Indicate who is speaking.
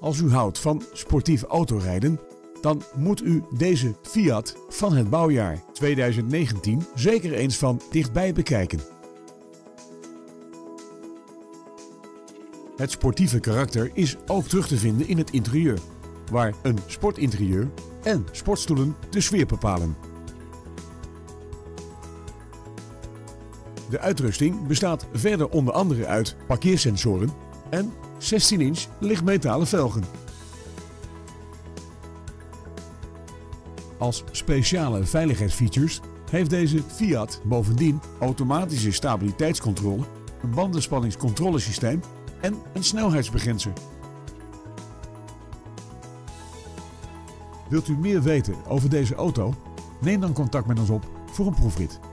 Speaker 1: Als u houdt van sportief autorijden, dan moet u deze Fiat van het bouwjaar 2019 zeker eens van dichtbij bekijken. Het sportieve karakter is ook terug te vinden in het interieur, waar een sportinterieur en sportstoelen de sfeer bepalen. De uitrusting bestaat verder onder andere uit parkeersensoren en 16-inch lichtmetalen velgen. Als speciale veiligheidsfeatures heeft deze Fiat bovendien automatische stabiliteitscontrole, een bandenspanningscontrolesysteem en een snelheidsbegrenzer. Wilt u meer weten over deze auto? Neem dan contact met ons op voor een proefrit.